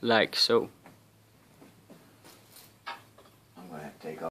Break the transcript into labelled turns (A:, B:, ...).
A: like so.
B: I'm gonna have to take off.